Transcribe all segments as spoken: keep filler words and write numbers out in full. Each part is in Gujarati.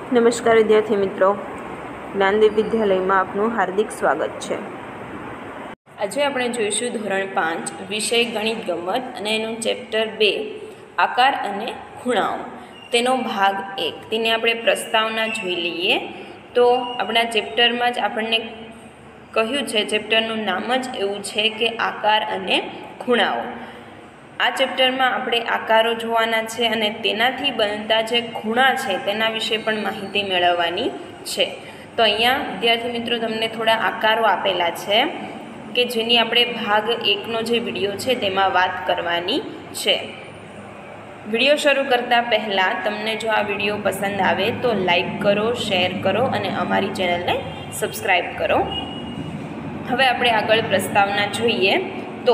નમસ્કાર વિદ્યાર્થી મિત્રો, જ્ઞાનદીપ વિદ્યાલયમાં આપનું હાર્દિક સ્વાગત છે। આજે આપણે જોઈશું ધોરણ પાંચ વિષય ગણિત ગમત અને એનું ચેપ્ટર બે આકાર અને ખૂણાઓ, તેનો ભાગ એક। તેને આપણે પ્રસ્તાવના જોઈ લઈએ તો આપણા ચેપ્ટરમાં જ આપણને કહ્યું છે, ચેપ્ટરનું નામ જ એવું છે કે આકાર અને ખૂણાઓ। આ ચેપ્ટરમાં આપણે આકારો જોવાના છે અને તેનાથી બનતા જે ખૂણા છે તેના વિશે પણ માહિતી મેળવવાની છે। તો અહીંયા વિદ્યાર્થી મિત્રો તમને થોડા આકારો આપેલા છે કે જેની આપણે ભાગ એકનો જે વિડીયો છે તેમાં વાત કરવાની છે। વિડીયો શરૂ કરતાં પહેલાં તમને જો આ વિડીયો પસંદ આવે તો લાઈક કરો, શેર કરો અને અમારી ચેનલને સબસ્ક્રાઈબ કરો। હવે આપણે આગળ પ્રસ્તાવના જોઈએ તો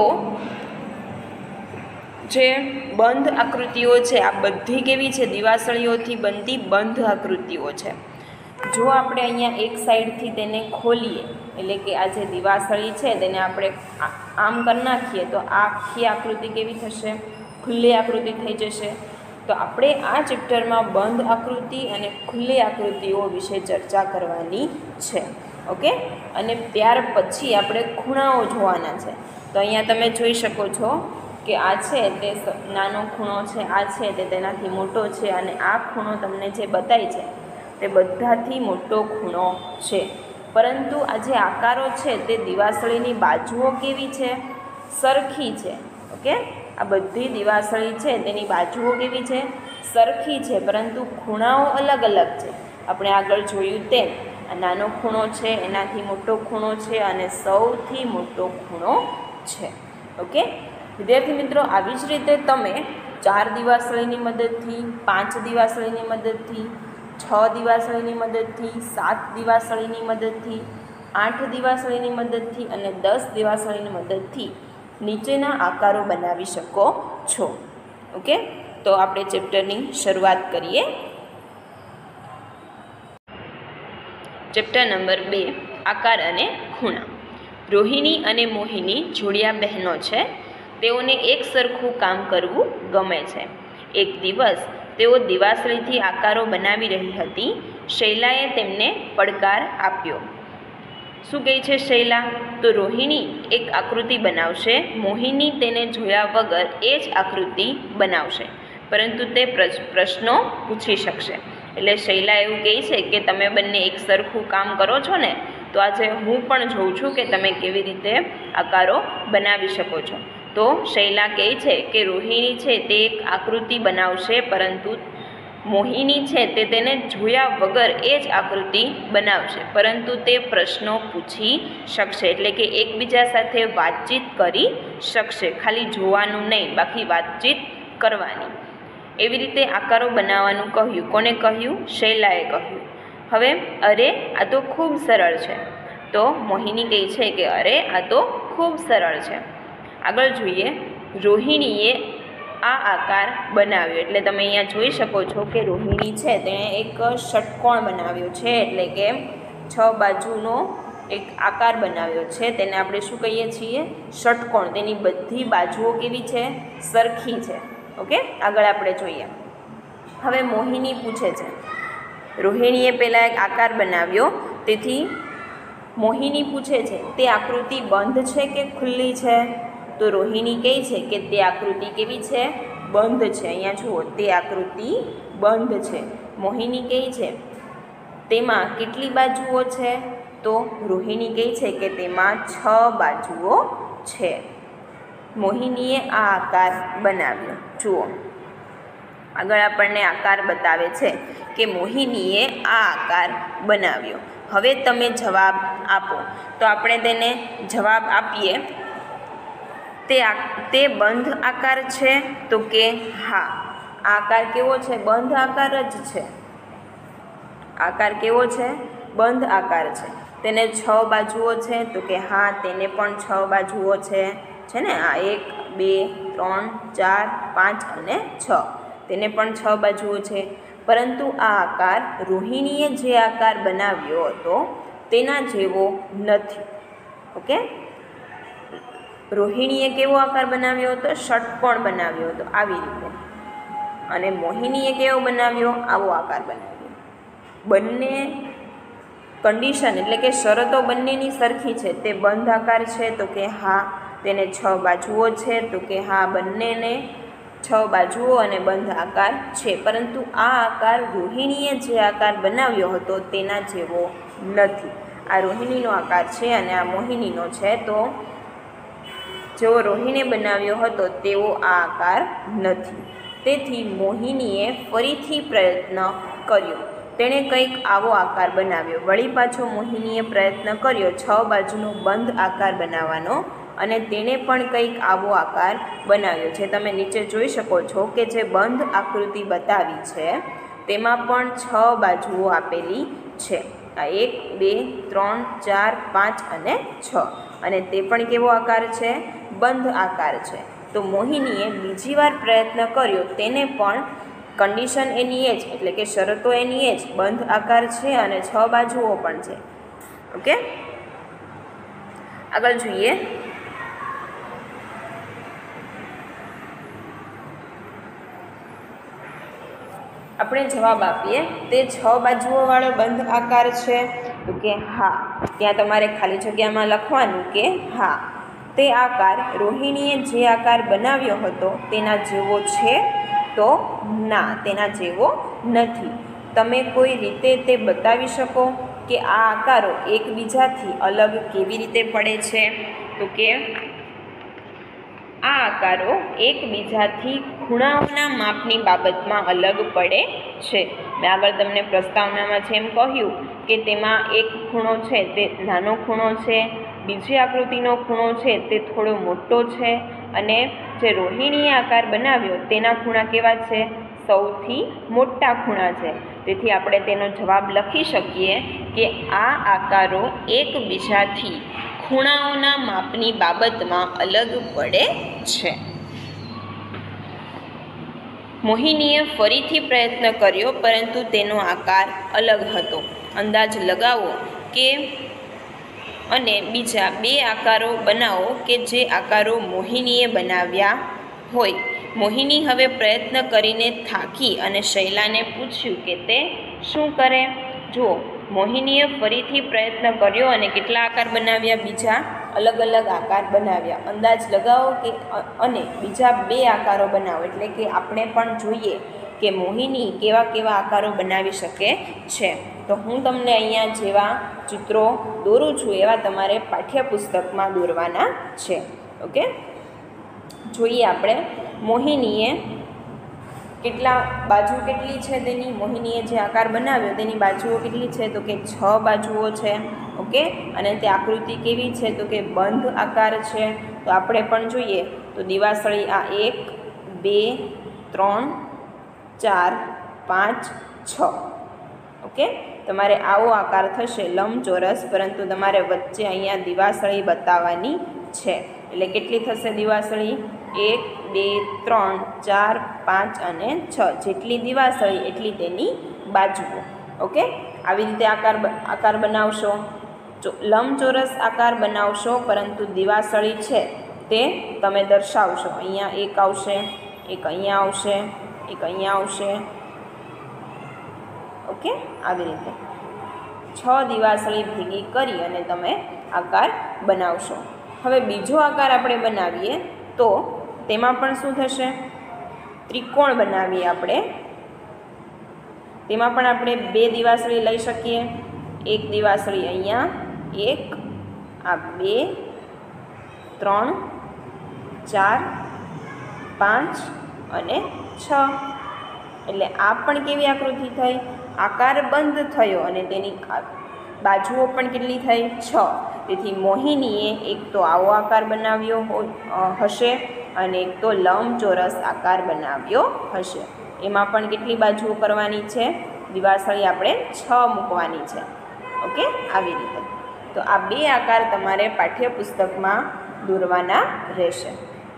જે બંધ આકૃતિઓ છે આ બધી કેવી છે, દિવાસળીઓથી બનતી બંધ આકૃતિઓ છે। જો આપણે અહીંયા એક સાઈડથી તેને ખોલીએ, એટલે કે આ જે દિવાસળી છે તેને આપણે આમ કરી નાખીએ તો આ આખી આકૃતિ કેવી થશે, ખુલ્લી આકૃતિ થઈ જશે। તો આપણે આ ચેપ્ટરમાં બંધ આકૃતિ અને ખુલ્લી આકૃતિઓ વિશે ચર્ચા કરવાની છે, ઓકે। અને ત્યાર પછી આપણે ખૂણાઓ જોવાના છે। તો અહીંયા તમે જોઈ શકો છો કે આ છે તે નાનો ખૂણો છે, આ છે તે તેનાથી મોટો છે અને આ ખૂણો તમને જે બતાય છે તે બધાથી મોટો ખૂણો છે। પરંતુ આ જે આકારો છે તે દિવાસળીની બાજુઓ કેવી છે, સરખી છે, ઓકે। આ બધી દિવાસળી છે તેની બાજુઓ કેવી છે, સરખી છે, પરંતુ ખૂણાઓ અલગ અલગ છે। આપણે આગળ જોયું તેમ આ નાનો ખૂણો છે, એનાથી મોટો ખૂણો છે અને સૌથી મોટો ખૂણો છે, ઓકે। વિદ્યાર્થી મિત્રો, આવી જ રીતે તમે ચાર દિવાસળીની મદદથી, પાંચ દિવાસળીની મદદથી, છ દિવાસળીની મદદથી, સાત દિવાસળીની મદદથી, આઠ દિવાસળીની મદદથી અને દસ દિવાસળીની મદદથી નીચેના આકારો બનાવી શકો છો, ઓકે। તો આપણે ચેપ્ટરની શરૂઆત કરીએ। ચેપ્ટર નંબર બે, આકાર અને ખૂણા। રોહિણી અને મોહિની જોડિયા બહેનો છે। તેઓને એક સરખું કામ કરવું ગમે છે। એક દિવસ તેઓ દિવાસળીથી આકારો બનાવી રહી હતી। શૈલાએ તેમને પડકાર આપ્યો। શું કહે છે શૈલા? તો રોહિણી એક આકૃતિ બનાવશે, મોહિની તેને જોયા વગર એ જ આકૃતિ બનાવશે, પરંતુ તે પ્રશ્નો પૂછી શકશે। એટલે શૈલા એવું કહે છે કે તમે બંને એક સરખું કામ કરો છો ને, તો આજે હું પણ જોઉં છું કે તમે કેવી રીતે આકારો બનાવી શકો છો। તો શૈલા કહે છે કે રોહિણી છે તે એક આકૃતિ બનાવશે, પરંતુ મોહિની છે તે તેને જોયા વગર એ જ આકૃતિ બનાવશે, પરંતુ તે પ્રશ્નો પૂછી શકશે, એટલે કે એકબીજા સાથે વાતચીત કરી શકશે, ખાલી જોવાનું નહીં, બાકી વાતચીત કરવાની। એવી રીતે આકારો બનાવવાનું કહ્યું। કોને કહ્યું? શૈલાએ કહ્યું। હવે અરે આ તો ખૂબ સરળ છે, તો મોહિની કહે છે કે અરે આ તો ખૂબ સરળ છે। આગળ જોઈએ, રોહિણીએ આ આકાર બનાવ્યો, એટલે તમે અહીંયા જોઈ શકો છો કે રોહિણી છે તેણે એક ષટકોણ બનાવ્યો છે, એટલે કે છ બાજુનો એક આકાર બનાવ્યો છે, તેને આપણે શું કહીએ છીએ? ષટકોણ। તેની બધી બાજુઓ કેવી છે? સરખી છે, ઓકે। આગળ આપણે જોઈએ, હવે મોહિની પૂછે છે, રોહિણીએ પહેલાં એક આકાર બનાવ્યો, તેથી મોહિની પૂછે છે તે આકૃતિ બંધ છે કે ખુલ્લી છે? તો રોહિણી કહે છે કે તે આકૃતિ કેવી છે? બંધ છે। અહીંયા જુઓ, તે આકૃતિ બંધ છે। મોહિની કહે છે તેમાં કેટલી બાજુઓ છે? તો રોહિણી કહે છે કે તેમાં છ બાજુઓ છે। મોહિનીએ આ આકાર બનાવ્યો। જુઓ, આગળ આપણને આકાર બતાવે છે કે મોહિનીએ આ આકાર બનાવ્યો। હવે તમે જવાબ આપો। તો આપણે તેને જવાબ આપીએ, તે તે બંધ આકાર છે? તો કે હા, આકાર કેવો છે? બંધ આકાર જ છે। આકાર કેવો છે? બંધ આકાર છે। તેને છ બાજુઓ છે? તો કે હા, તેને પણ છ બાજુઓ છે, છે ને? આ એક, બે, ત્રણ, ચાર, પાંચ અને છ, તેને પણ છ બાજુઓ છે। પરંતુ આ આકાર રોહિણીએ જે આકાર બનાવ્યો હતો તેના જેવો નથી, ઓકે। રોહિણીએ કેવો આકાર બનાવ્યો હતો? ષટકોણ બનાવ્યો હતો, આવી રીતે, અને મોહિનીએ કેવો બનાવ્યો? આવો આકાર બનાવ્યો। બંને કન્ડિશન એટલે કે શરતો બંનેની સરખી છે. તે બંધ આકાર છે તો કે હા. તેને છ બાજુઓ છે તો કે હા, બંનેને છ બાજુઓ અને બંધ આકાર છે. પરંતુ આ આકાર રોહિણીએ જે આકાર બનાવ્યો હતો તેના જેવો નથી. આ રોહિણીનો આકાર છે અને આ મોહિનીનો છે. તો જેવો રોહિણીએ બનાવ્યો હતો તેવો આ આકાર નથી. તેથી મોહિનીએ ફરીથી પ્રયત્ન કર્યો. તેણે કંઈક આવો આકાર બનાવ્યો. વળી પાછો મોહિનીએ પ્રયત્ન કર્યો છ બાજુનો બંધ આકાર બનાવવાનો અને તેણે પણ કંઈક આવો આકાર બનાવ્યો. જે તમે નીચે જોઈ શકો છો કે જે બંધ આકૃતિ બતાવી છે તેમાં પણ છ બાજુઓ આપેલી છે. આ એક, બે, ત્રણ, ચાર, પાંચ અને છ. અને તે પણ કેવો આકાર છે? બંધ આકાર છે. તો મોહિનીએ બીજી વાર પ્રયત્ન કર્યો. તેને પણ કન્ડિશન એની એ જ એટલે કે શરતો એની એ જ બંધ આકાર છે અને છ બાજુઓ પણ છે. ઓકે, આગળ જોઈએ. આપણે જવાબ આપીએ. તે છ બાજુઓવાળો બંધ આકાર છે તો કે હા. ત્યાં તમારે ખાલી જગ્યામાં લખવાનું કે હા. તે આકાર રોહિણીએ જે આકાર બનાવ્યો હતો તેના જેવો છે તો ના, તેના જેવો નથી. તમે કોઈ રીતે તે બતાવી શકો કે આ આકારો એકબીજાથી અલગ કેવી રીતે પડે છે? તો કે આ આકારો એકબીજાથી ખૂણાઓના માપની બાબતમાં અલગ પડે છે. મેં આગળ તમને પ્રસ્તાવનામાં જેમ કહ્યું કે તેમાં એક ખૂણો છે તે નાનો ખૂણો છે, બીજી આકૃતિનો ખૂણો છે તે થોડો મોટો છે અને જે રોહિણીએ આકાર બનાવ્યો તેના ખૂણા કેવા છે? સૌથી મોટા ખૂણા છે. તેથી આપણે તેનો જવાબ લખી શકીએ કે આ આકારો એકબીજાથી ખૂણાઓના માપની બાબતમાં અલગ પડે છે. મોહિનીએ ફરીથી પ્રયત્ન કર્યો પરંતુ તેનો આકાર અલગ હતો. અંદાજ લગાવો કે અને બીજા બે આકારો બનાવો કે જે આકારો મોહિનીએ બનાવ્યા હોય. મોહિની હવે પ્રયત્ન કરીને થાકી અને શૈલાને પૂછ્યું કે તે શું કરે. જુઓ, મોહિનીએ ફરીથી પ્રયત્ન કર્યો અને કેટલા આકાર બનાવ્યા? બીજા અલગ અલગ આકાર બનાવ્યા. અંદાજ લગાવો કે અને બીજા બે આકારો બનાવો. એટલે કે આપણે પણ જોઈએ કે મોહિની કેવા કેવા આકારો બનાવી શકે છે. તો હું તમને અહીંયા જેવા ચિત્રો દોરું છું એવા તમારે પાઠ્યપુસ્તકમાં દોરવાના છે. ઓકે, જોઈએ આપણે. મોહિનીએ કેટલા બાજુ કેટલી છે તેની? મોહિનીએ જે આકાર બનાવ્યો તેની બાજુઓ કેટલી છે? તો કે છ બાજુઓ છે. ઓકે, અને તે આકૃતિ કેવી છે? તો કે બંધ આકાર છે. તો આપણે પણ જોઈએ તો દિવાસળી આ એક, બે, ત્રણ, ચાર, પાંચ, છ. ઓકે, તમારે આવો આકાર થશે લંબચોરસ, પરંતુ તમારે વચ્ચે અહીંયા દિવાસળી બતાવવાની છે. એટલે કેટલી થશે દિવાસળી? એક, બે, ત્રણ, ચાર, પાંચ અને છ. જેટલી દિવાસળી એટલી તેની બાજુઓ. ઓકે, આવી રીતે આકાર આકાર બનાવશો. લંબચોરસ આકાર બનાવશો પરંતુ દિવાસળી છે તે તમે દર્શાવશો. અહીંયા એક આવશે, એક અહીંયા આવશે, એક અહીંયા આવશે. ઓકે, આવી રીતે છ દિવાસળી ભેગી કરી અને તમે આકાર બનાવશો. હવે બીજો આકાર આપણે બનાવીએ તો તેમાં પણ શું થશે? ત્રિકોણ બનાવીએ આપણે. તેમાં પણ આપણે બે દિવાસળી લઈ શકીએ. એક દિવાસળી અહીંયા, એક, આ બે, ત્રણ, ચાર, પાંચ અને છ. એટલે આ પણ કેવી આકૃતિ થઈ? આકાર બંધ થયો અને તેની બાજુઓ પણ કેટલી થઈ? છ. તેથી મોહિનીએ એક તો આવો આકાર બનાવ્યો હશે અને એક તો લંબચોરસ આકાર બનાવ્યો હશે. એમાં પણ કેટલી બાજુઓ કરવાની છે? દિવાસળી આપણે છ મૂકવાની છે. ઓકે, આવી રીતે. તો આ બે આકાર તમારે પાઠ્યપુસ્તકમાં દોરવાના રહેશે.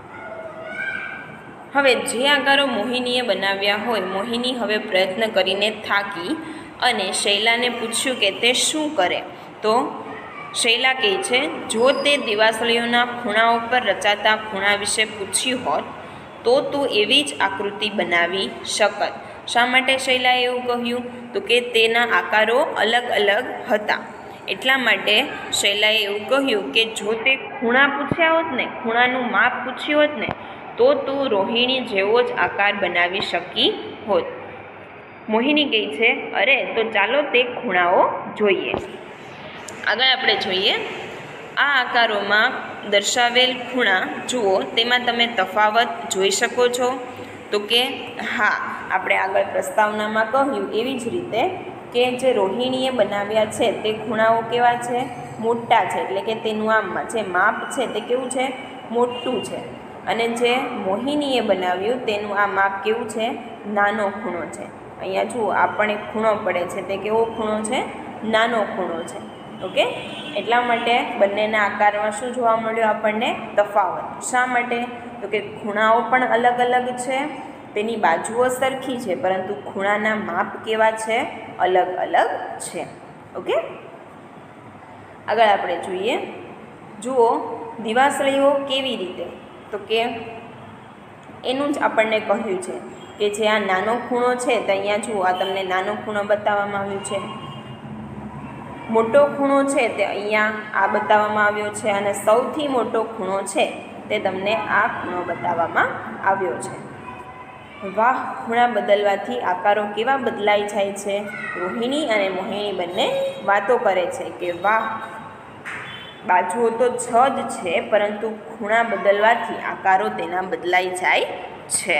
હવે જે આકારો મોહિનીએ બનાવ્યા હોય, મોહિની હવે પ્રયત્ન કરીને થાકી અને શૈલાને પૂછ્યું કે તે શું કરે. તો શૈલા કહે છે, જો તે દિવાસળીઓના ખૂણાઓ પર રચાતા ખૂણા વિશે પૂછ્યું હોત તો તું એવી જ આકૃતિ બનાવી શકત. શા માટે શૈલાએ એવું કહ્યું? તો કે તેના આકારો અલગ અલગ હતા, એટલા માટે શૈલાએ એવું કહ્યું કે જો તે ખૂણા પૂછ્યા હોત ને, ખૂણાનું માપ પૂછ્યું હોત ને, તો તું રોહિણી જેવો જ આકાર બનાવી શકી હોત. મોહિની કહે છે, અરે તો ચાલો તે ખૂણાઓ જોઈએ. આગળ આપણે જોઈએ, આ આકારોમાં દર્શાવેલ ખૂણા જુઓ, તેમાં તમે તફાવત જોઈ શકો છો? તો કે હા, આપણે આગળ પ્રસ્તાવનામાં કહ્યું એવી જ રીતે કે જે રોહિણીએ બનાવ્યા છે તે ખૂણાઓ કેવા છે? મોટા છે, એટલે કે તેનું આમ જે માપ છે તે કેવું છે? મોટું છે. અને જે મોહિનીએ બનાવ્યું તેનું આ માપ કેવું છે? નાનો ખૂણો છે. અહીંયા જુઓ, આ પણ એક ખૂણો પડે છે, તે કેવો ખૂણો છે? નાનો ખૂણો છે. ઓકે, એટલા માટે બંનેના આકારમાં શું જોવા મળ્યું આપણને? તફાવત. શા માટે? તો કે ખૂણાઓ પણ અલગ અલગ છે, તેની બાજુઓ સરખી છે, પરંતુ ખૂણાના માપ કેવા છે? અલગ અલગ છે. ઓકે, આગળ આપણે જોઈએ, જુઓ દિવાસળીઓ કેવી રીતે? તો કે એનું જ આપણને કહ્યું છે કે જે આ નાનો ખૂણો છે, તો અહીંયા જુઓ, આ તમને નાનો ખૂણો બતાવવામાં આવ્યો છે. મોટો ખૂણો છે તે અહીંયા આ બતાવવામાં આવ્યો છે, અને સૌથી મોટો ખૂણો છે તે તમને આ ખૂણો બતાવવામાં આવ્યો છે. વાહ, ખૂણા બદલવાથી આકારો કેવા બદલાઈ જાય છે? રોહિણી અને મોહિની બંને વાતો કરે છે કે વાહ, બાજુઓ તો છ જ છે, પરંતુ ખૂણા બદલવાથી આકારો તેના બદલાઈ જાય છે.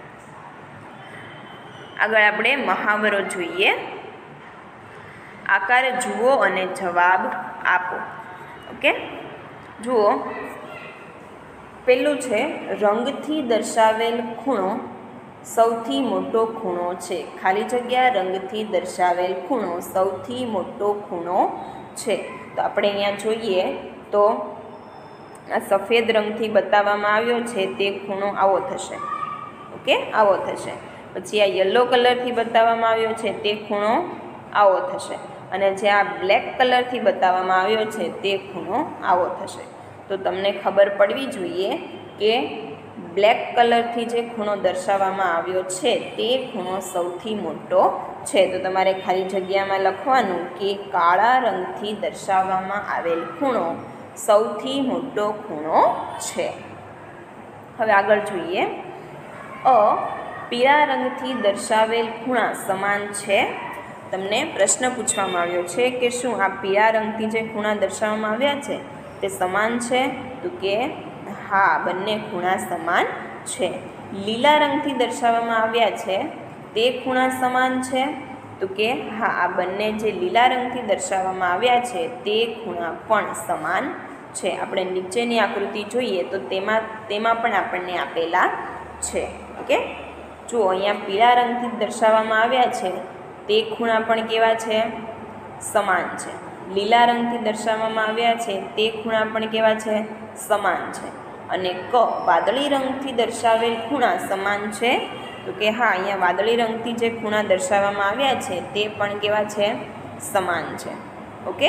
આગળ આપણે મહાવરો જોઈએ. આકાર જુઓ અને જવાબ આપો. ઓકે, જુઓ, પેલું છે રંગથી દર્શાવેલ ખૂણો સૌથી મોટો ખૂણો છે. ખાલી જગ્યા, રંગથી દર્શાવેલ ખૂણો સૌથી મોટો ખૂણો છે. તો આપણે અહીંયા જોઈએ તો આ સફેદ રંગથી બતાવવામાં આવ્યો છે તે ખૂણો આવો થશે. ઓકે, આવો થશે. પછી આ યલો કલરથી બતાવવામાં આવ્યો છે તે ખૂણો આવો થશે, અને જે આ બ્લેક કલરથી બતાવવામાં આવ્યો છે તે ખૂણો આવો થશે. તો તમને ખબર પડવી જોઈએ કે બ્લેક કલરથી જે ખૂણો દર્શાવવામાં આવ્યો છે તે ખૂણો સૌથી મોટો છે. તો તમારે ખાલી જગ્યામાં લખવાનું કે કાળા રંગથી દર્શાવવામાં આવેલ ખૂણો સૌથી મોટો ખૂણો છે. હવે આગળ જોઈએ, અ પીળા રંગથી દર્શાવેલ ખૂણા સમાન છે. તમને પ્રશ્ન પૂછવામાં આવ્યો છે કે શું આ પીળા રંગથી જે ખૂણા દર્શાવવામાં આવ્યા છે તે સમાન છે? તો કે હા, બંને ખૂણા સમાન છે. લીલા રંગથી દર્શાવવામાં આવ્યા છે તે ખૂણા સમાન છે? તો કે હા, આ બંને જે લીલા રંગથી દર્શાવવામાં આવ્યા છે તે ખૂણા પણ સમાન છે. આપણે નીચેની આકૃતિ જોઈએ તો તેમાં તેમાં પણ આપણને આપેલા છે. ઓકે, જુઓ, અહીંયા પીળા રંગથી દર્શાવવામાં આવ્યા છે તે ખૂણા પણ કેવા છે? સમાન છે. લીલા રંગથી દર્શાવવામાં આવ્યા છે તે ખૂણા પણ કેવા છે? સમાન છે. અને ક વાદળી રંગથી દર્શાવેલ ખૂણા સમાન છે? તો કે હા, અહીંયા વાદળી રંગથી જે ખૂણા દર્શાવવામાં આવ્યા છે તે પણ કેવા છે? સમાન છે. ઓકે,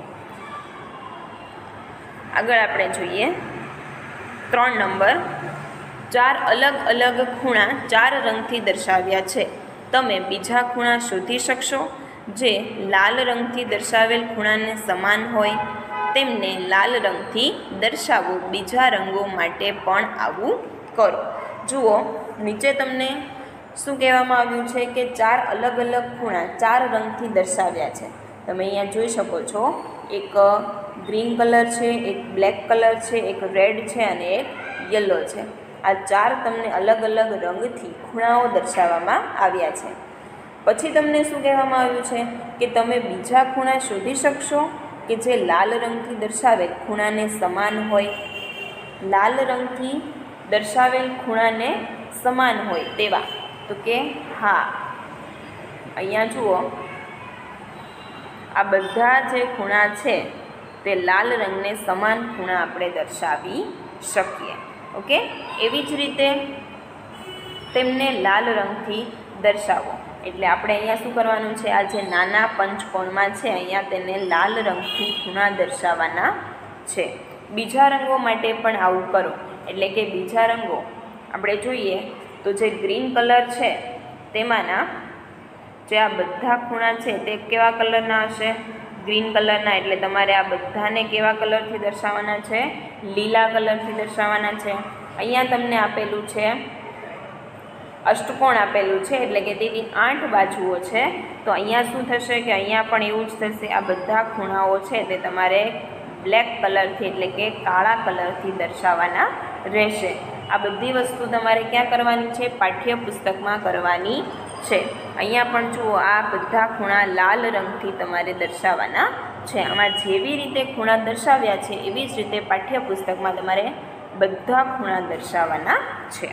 આગળ આપણે જોઈએ ત્રણ નંબર, ચાર અલગ અલગ ખૂણા ચાર રંગથી દર્શાવ્યા છે. તમે બીજા ખૂણા શોધી શકશો જે લાલ રંગથી દર્શાવેલ ખૂણાને સમાન હોય? તેમને લાલ રંગથી દર્શાવો. બીજા રંગો માટે પણ આવું કરો. જુઓ, નીચે તમને શું કહેવામાં આવ્યું છે કે ચાર અલગ અલગ ખૂણા ચાર રંગથી દર્શાવ્યા છે. તમે અહીંયા જોઈ શકો છો, એક ગ્રીન કલર છે, એક બ્લેક કલર છે, એક રેડ છે અને એક યલો છે. આ ચાર તમને અલગ અલગ રંગથી ખૂણાઓ દર્શાવવામાં આવ્યા છે. પછી તમને શું કહેવામાં આવ્યું છે કે તમે બીજા ખૂણા શોધી શકશો કે જે લાલ રંગથી દર્શાવેલ ખૂણાને સમાન હોય? લાલ રંગથી દર્શાવેલ ખૂણાને સમાન હોય તેવા? તો કે હા, અહીંયા જુઓ, આ બધા જે ખૂણા છે તે લાલ રંગને સમાન ખૂણા આપણે દર્શાવી શકીએ. ઓકે, એવી જ રીતે તેમને લાલ રંગથી દર્શાવો. એટલે આપણે અહીંયા શું કરવાનું છે? આ જે નાના પંચકોણમાં છે અહીંયા તેને લાલ રંગથી ખૂણા દર્શાવવાના છે. બીજા રંગો માટે પણ આવું કરો. એટલે કે બીજા રંગો આપણે જોઈએ તો જે ગ્રીન કલર છે તેમાંના જે આ બધા ખૂણા છે તે કેવા કલરના હશે? ગ્રીન કલરના. એટલે તમારે આ બધાને કેવા કલરથી દર્શાવવાના છે? લીલા કલરથી દર્શાવવાના છે. અહીંયા તમને આપેલું છે અષ્ટકોણ આપેલું છે, એટલે કે તેની આઠ બાજુઓ છે. તો અહીંયા શું થશે કે અહીંયા પણ એવું જ થશે. આ બધા ખૂણાઓ છે તે તમારે બ્લેક કલરથી એટલે કે કાળા કલરથી દર્શાવવાના રહેશે. આ બધી વસ્તુ તમારે ક્યાં કરવાની છે? પાઠ્યપુસ્તકમાં કરવાની છે. અહીંયા પણ જુઓ, આ બધા ખૂણા લાલ રંગથી તમારે દર્શાવવાના છે. આમાં જેવી રીતે ખૂણા દર્શાવ્યા છે એવી જ રીતે પાઠ્યપુસ્તકમાં તમારે બધા ખૂણા દર્શાવવાના છે.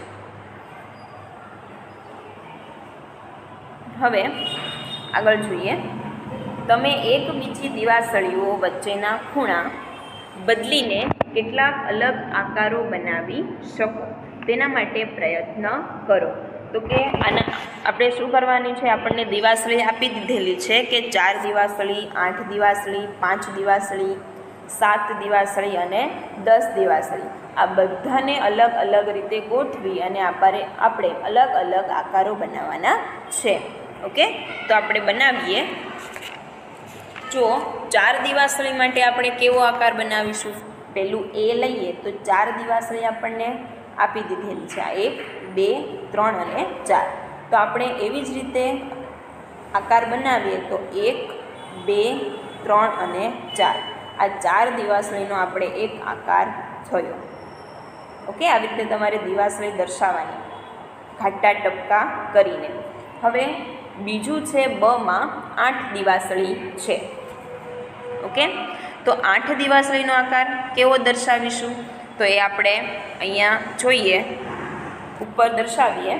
હવે આગળ જોઈએ, તમે એક બીજી દિવાસળીઓ વચ્ચેના ખૂણા બદલીને કેટલાક અલગ આકારો બનાવી શકો, તેના માટે પ્રયત્ન કરો. તો કે આના આપણે શું કરવાની છે? આપણને દિવાસળી આપી દીધેલી છે કે ચાર દિવાસળી, આઠ દિવાસળી, પાંચ દિવાસળી, સાત દિવાસળી અને દસ દિવાસળી. આ બધાને અલગ અલગ રીતે ગોઠવી અને આપણે આપણે અલગ અલગ આકારો બનાવવાના છે. ઓકે, તો આપણે બનાવીએ. જો ચાર દિવાસળી માટે આપણે કેવો આકાર બનાવીશું? પહેલું એ લઈએ તો ચાર દિવાસળી આપણને આપી દીધેલી છે. આ એક, બે, ત્રણ અને ચાર. તો આપણે એવી જ રીતે આકાર બનાવીએ તો એક, બે, ત્રણ અને ચાર. આ ચાર દિવાસળીનો આપણે એક આકાર થયો. ઓકે, આવી રીતે તમારે દિવાસળી દર્શાવવાની ઘાટા ટપકા કરીને. હવે બીજું છે બમાં આઠ દિવાસળી છે. ઓકે, તો આઠ દિવાસળીનો આકાર કેવો દર્શાવીશું? તો એ આપણે અહીંયા જોઈએ, ઉપર દર્શાવીએ.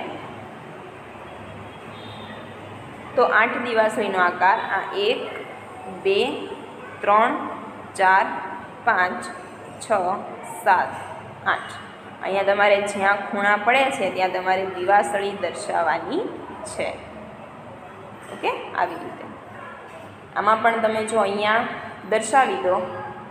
તો આઠ દિવાસળીનો આકાર આ એક, બે, ત્રણ, ચાર, પાંચ, છ, સાત, આઠ. અહીંયા તમારે જ્યાં ખૂણા પડે છે ત્યાં તમારે દિવાસળી દર્શાવવાની છે. ઓકે, આવી રીતે આમાં પણ તમે જો અહીંયા દર્શાવી દો.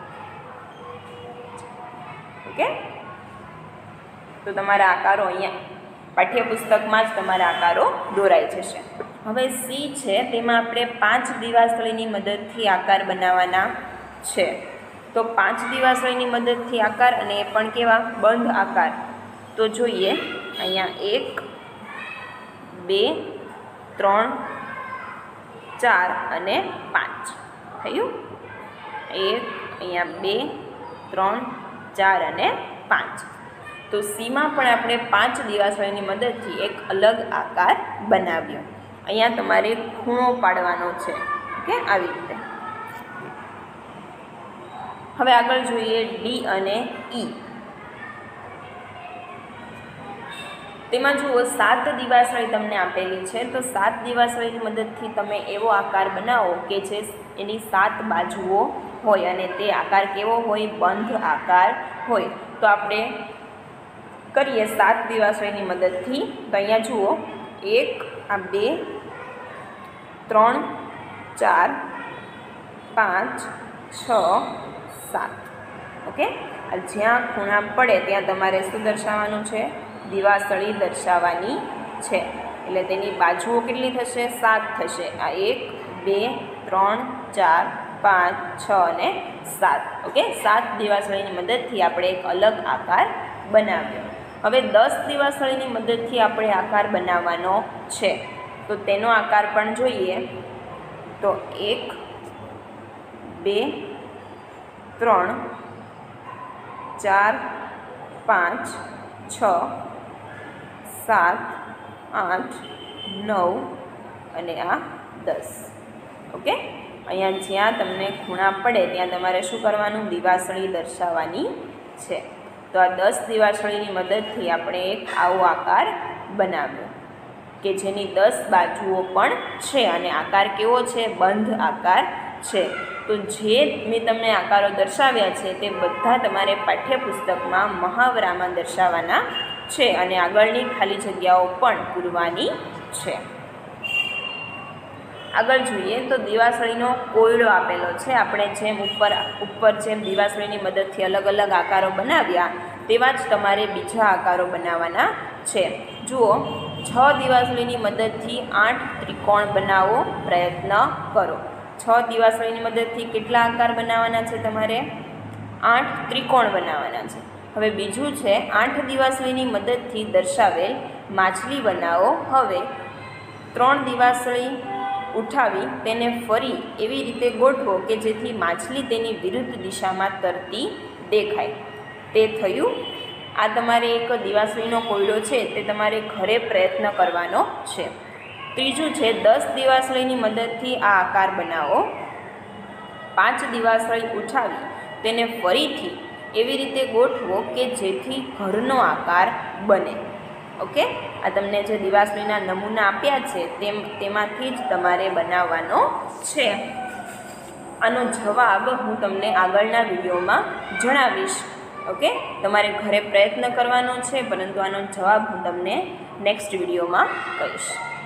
ઓકે, તો તમારા આકારો અહીંયા પાઠ્યપુસ્તકમાં જ તમારા આકારો દોરાઈ જશે. હવે સી છે, તેમાં આપણે પાંચ દિવાસળીની મદદથી આકાર બનાવવાના છે. તો પાંચ દિવાસળીની મદદથી આકાર, અને એ પણ કેવા? બંધ આકાર. તો જોઈએ, અહીંયા એક, બે, ત્રણ, ચાર અને પાંચ થયું. એક, અહીંયા બે, ત્રણ, ચાર અને પાંચ. તો સીમાં પણ આપણે પાંચ દિવાસળીની મદદથી એક અલગ આકાર બનાવ્યો. અહીંયા તમારે ખૂણો પાડવાનો છે. ઓકે, આવી રીતે. હવે આગળ જોઈએ ડી અને ઈ. તેમાં જુઓ, સાત દિવાસળી તમને આપેલી છે. તો સાત દિવાસળીની મદદથી તમે એવો આકાર બનાવો કે જે એની સાત બાજુઓ હોય અને તે આકાર કેવો હોય? બંધ આકાર હોય. તો આપણે કરીએ સાત દિવાસળીની મદદથી. તો અહીંયા જુઓ, એક, આ બે, ત્રણ, ચાર, પાંચ, છ, સાત. ઓકે, આ જ્યાં ખૂણા પડે ત્યાં તમારે શું દર્શાવવાનું છે? દિવાસળી દર્શાવવાની છે. એટલે તેની બાજુઓ કેટલી થશે? સાત થશે. આ એક, બે, ત્રણ, ચાર, પાંચ, છ અને સાત. ઓકે, સાત દિવાસળીની મદદથી આપણે એક અલગ આકાર બનાવ્યો. હવે દસ દિવાસળીની મદદથી આપણે આકાર બનાવવાનો છે. તો તેનો આકાર પણ જોઈએ. તો એક, બે, ત્રણ, ચાર, પાંચ, છ, સાત, આઠ, નવ અને આ દસ. ઓકે, અહીંયા જ્યાં તમને ખૂણા પડે ત્યાં તમારે શું કરવાનું? દિવાસળી દર્શાવવાની છે. તો આ દસ દિવાસળીની મદદથી આપણે એક આવો આકાર બનાવ્યો કે જેની દસ બાજુઓ પણ છે અને આકાર કેવો છે? બંધ આકાર છે. તો જે મેં તમને આકારો દર્શાવ્યા છે તે બધા તમારે પાઠ્યપુસ્તકમાં મહાવરામાં દર્શાવવાના છે અને આગળની ખાલી જગ્યાઓ પણ પૂરવાની છે. આગળ જોઈએ તો દિવાસળીનો કોયડો આપેલો છે. આપણે જેમ ઉપર ઉપર જેમ દિવાસળીની મદદથી અલગ અલગ આકારો બનાવ્યા તેવા જ તમારે બીજા આકારો બનાવવાના છે. જુઓ, છ દિવાસળીની મદદથી આઠ ત્રિકોણ બનાવો, પ્રયત્ન કરો. છ દિવાસળીની મદદથી કેટલા આકાર બનાવવાના છે તમારે? આઠ ત્રિકોણ બનાવવાના છે. હવે બીજું છે આઠ દિવાસળીની મદદથી દર્શાવેલ માછલી બનાવો. હવે ત્રણ દિવાસળી ઉઠાવી તેને ફરી એવી રીતે ગોઠવો કે જેથી માછલી તેની વિરુદ્ધ દિશામાં તરતી દેખાય. તે થયું. આ તમારે એક દિવાસળીનો કોયડો છે તે તમારે ઘરે પ્રયત્ન કરવાનો છે. ત્રીજું છે દસ દિવાસળીની મદદથી આ આકાર બનાવો. પાંચ દિવાસળી ઉઠાવી તેને ફરીથી એવી રીતે ગોઠવો કે જેથી ઘરનો આકાર બને. ઓકે, આ તમને જે દિવાસળીના નમૂના આપ્યા છે તેમ તેમાંથી જ તમારે બનાવવાનો છે. આનો જવાબ હું તમને આગળના વિડીયોમાં જણાવીશ. ઓકે, તમારે ઘરે પ્રયત્ન કરવાનો છે, પરંતુ આનો જવાબ હું તમને નેક્સ્ટ વિડીયોમાં કહીશ.